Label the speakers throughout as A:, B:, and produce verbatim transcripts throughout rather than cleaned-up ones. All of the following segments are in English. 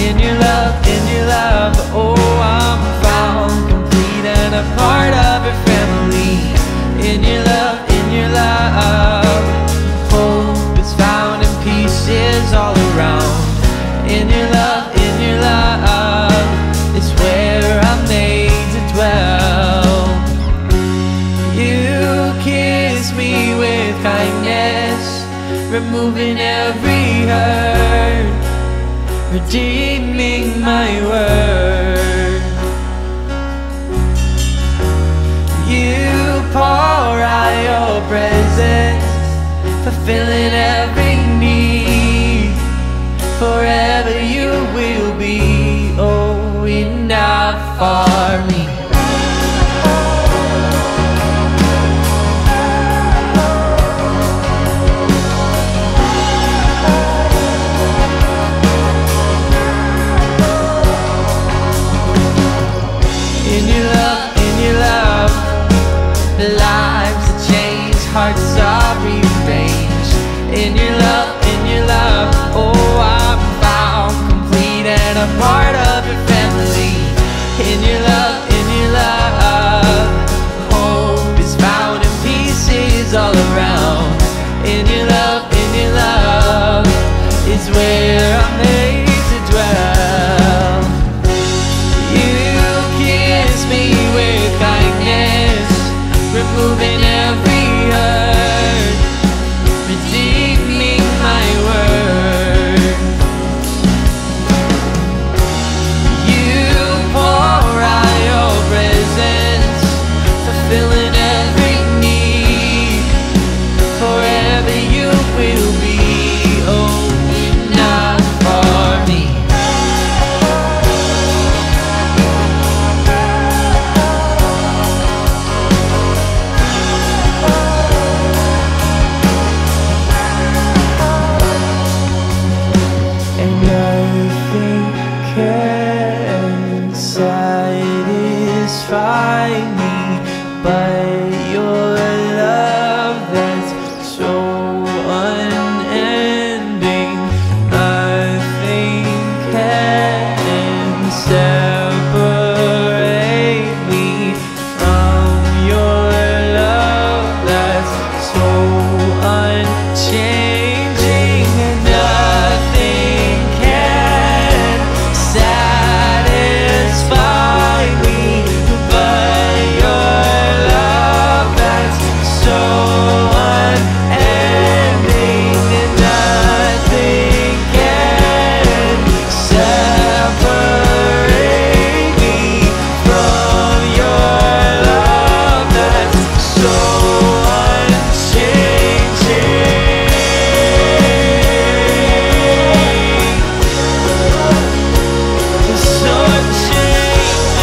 A: in your love, in your love. Oh, I'm found complete and a part of your family. In your love, in your love. Hope is found and peace is all around. In your love, in your love, it's where I'm made to dwell. You kiss me with kindness, removing every hurt, redeeming my word. You pour out your presence, fulfilling every need. Forever you will be, oh, enough for me. In your love, in your love, lives are changed, hearts are rearranged. In your love, in your love, oh, I'm found complete and a part of your family. In your love, in your love, hope is found and peace is all around. In your love, in your love, is where I'm made to dwell. You kiss me with kindness, removing every hurt, redeeming my word. You pour out your presence, fulfilling every need. Forever you will be, oh, enough for me. And nothing can satisfy me but your love that's so unending. Nothing can separate me from your love that's so unchanging. And nothing can satisfy me but your love that's so unending. And nothing can separate me from your love that's so unchanging. It's so unchanging.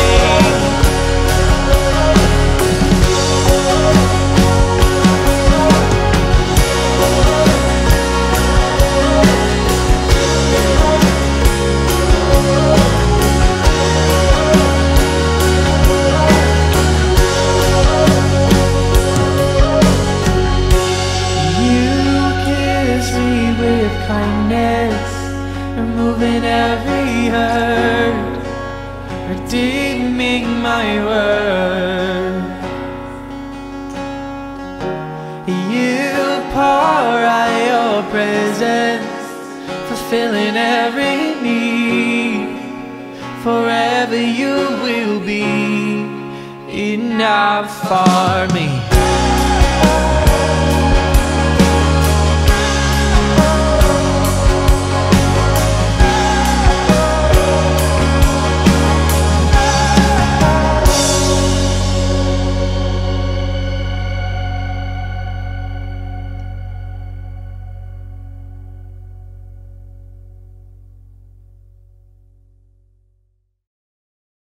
A: You kiss me with kindness, removing every hurt, redeeming my word. You pour out your presence, fulfilling every need. Forever you will be enough for me.